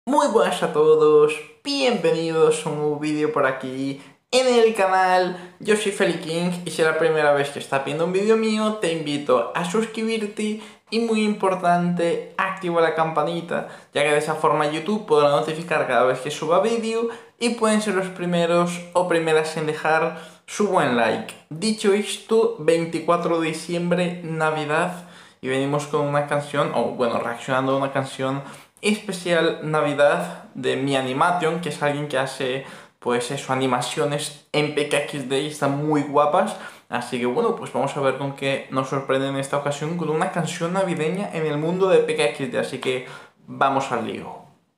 Muy buenas a todos, bienvenidos a un nuevo vídeo por aquí en el canal. Yo soy Feliking y si es la primera vez que estás viendo un vídeo mío te invito a suscribirte y muy importante, activa la campanita, ya que de esa forma YouTube podrá notificar cada vez que suba vídeo y pueden ser los primeros o primeras en dejar su buen like. Dicho esto, 24 de diciembre, Navidad, y venimos con una canción, o bueno, reaccionando a una canción especial Navidad de Mi Animation, que es alguien que hace pues eso, animaciones en PKXD y están muy guapas. Así que bueno, pues vamos a ver con qué nos sorprende en esta ocasión con una canción navideña en el mundo de PKXD. Así que vamos al lío.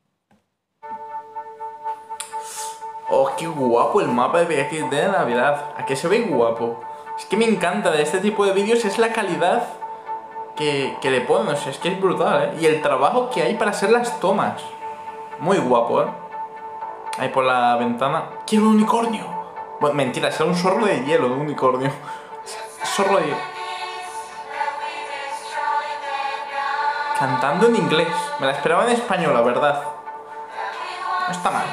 Oh, qué guapo el mapa de PKXD de Navidad. ¿A qué se ve guapo? Es que me encanta de este tipo de vídeos, es la calidad que le ponen, o sea, es que es brutal, ¿eh? Y el trabajo que hay para hacer las tomas. Muy guapo, ¿eh? Ahí por la ventana. ¡Quiero un unicornio! Bueno, mentira, será un zorro de hielo, de un unicornio. Zorro de hielo. Cantando en inglés. Me la esperaba en español, la verdad. No está mal.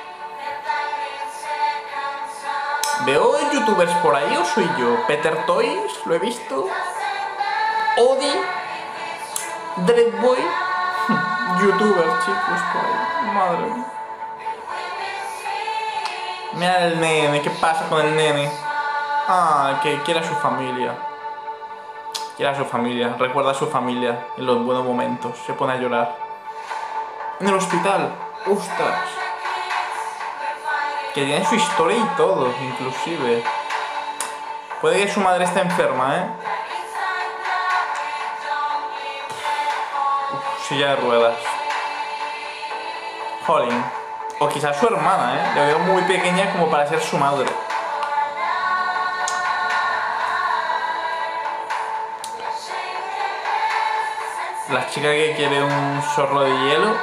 ¿Veo youtubers por ahí o soy yo? Peter Toys, lo he visto. Odi. Dreadboy. Youtubers, chicos, por ahí. Madre mía. Mira el nene, ¿qué pasa con el nene? Ah, que quiere a su familia. Quiere a su familia, recuerda a su familia en los buenos momentos. Se pone a llorar. En el hospital. ¡Ostras! Que tiene su historia y todo, inclusive. Puede que su madre esté enferma, ¿eh? Silla de ruedas. Jolín. O quizás su hermana, ¿eh? La veo muy pequeña como para ser su madre. La chica que quiere un zorro de hielo.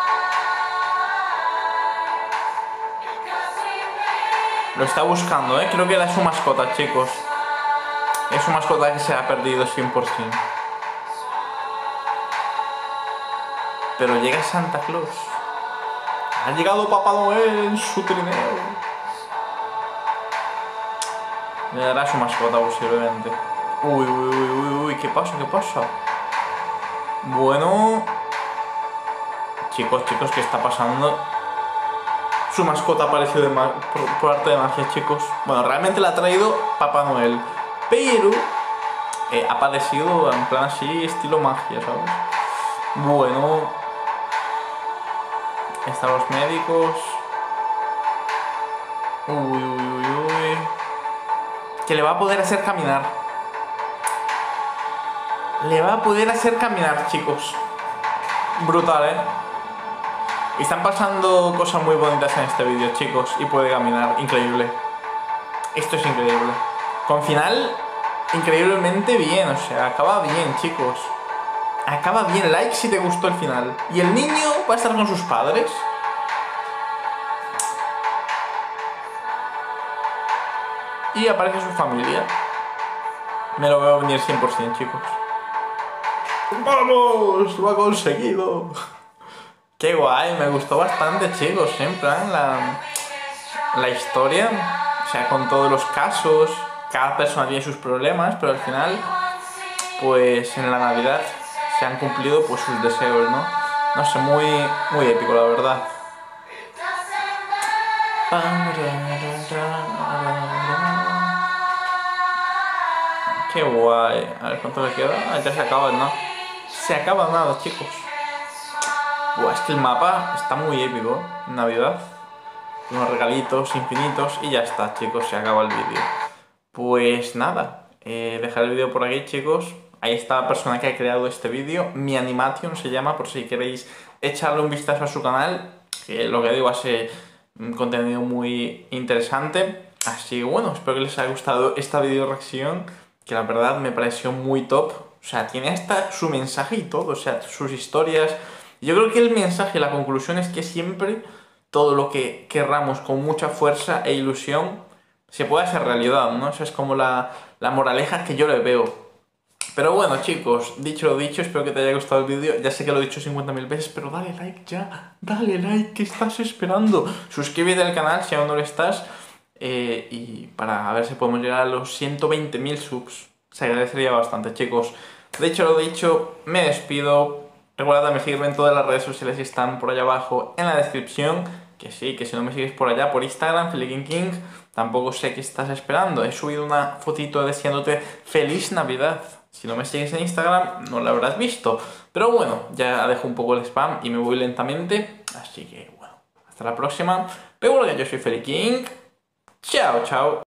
Lo está buscando, ¿eh? Creo que era su mascota, chicos. Es su mascota que se ha perdido 100%. Pero llega Santa Claus. Ha llegado Papá Noel en su trineo. Le dará su mascota posiblemente. Uy, uy, uy, uy, uy, ¿qué pasa? ¿Qué pasa? Bueno... Chicos, ¿qué está pasando? Su mascota ha aparecido por arte de magia, chicos. Bueno, realmente la ha traído Papá Noel. Pero... ha padecido en plan así, estilo magia, ¿sabes? Bueno... Están los médicos. Uy, uy, uy, uy. Que le va a poder hacer caminar. Le va a poder hacer caminar, chicos. Brutal, ¿eh? Y están pasando cosas muy bonitas en este vídeo, chicos. Y puede caminar, increíble. Esto es increíble. Con final increíblemente bien, o sea, acaba bien, chicos. Acaba bien, like si te gustó el final. Y el niño va a estar con sus padres. Y aparece su familia. Me lo veo venir 100%, chicos. ¡Vamos! ¡Lo ha conseguido! ¡Qué guay! Me gustó bastante, chicos. En plan, la historia. O sea, con todos los casos. Cada persona tiene sus problemas, pero al final, pues en la Navidad se han cumplido pues sus deseos, ¿no? No sé, muy épico, la verdad. Qué guay. A ver cuánto le queda. Ah, ya se acaba, ¿no? Se acaba nada, chicos. Buah, es que el mapa está muy épico. Navidad. Unos regalitos infinitos y ya está, chicos. Se acaba el vídeo. Pues nada. Dejar el vídeo por aquí, chicos. Ahí está la persona que ha creado este vídeo. Mi Animation se llama, por si queréis echarle un vistazo a su canal. Que lo que digo hace un contenido muy interesante. Así que bueno, espero que les haya gustado esta video reacción, que la verdad me pareció muy top. O sea, tiene hasta su mensaje y todo, o sea, sus historias. Yo creo que el mensaje, la conclusión es que siempre todo lo que querramos con mucha fuerza e ilusión se puede hacer realidad, ¿no? Esa es como la moraleja que yo le veo. Pero bueno, chicos, dicho lo dicho, espero que te haya gustado el vídeo. Ya sé que lo he dicho 50.000 veces, pero dale like ya. Dale like, ¿qué estás esperando? Suscríbete al canal si aún no lo estás. Y para ver si podemos llegar a los 120.000 subs. Se agradecería bastante, chicos. Dicho lo dicho, me despido. Recuerda me seguirme en todas las redes sociales que están por allá abajo en la descripción. Que sí, que si no me sigues por allá, por Instagram, FeliKingKing, tampoco sé qué estás esperando. He subido una fotito deseándote feliz Navidad. Si no me sigues en Instagram, no lo habrás visto. Pero bueno, ya dejo un poco el spam y me voy lentamente. Así que bueno, hasta la próxima. Recuerda que yo soy FeliKing. Chao, chao.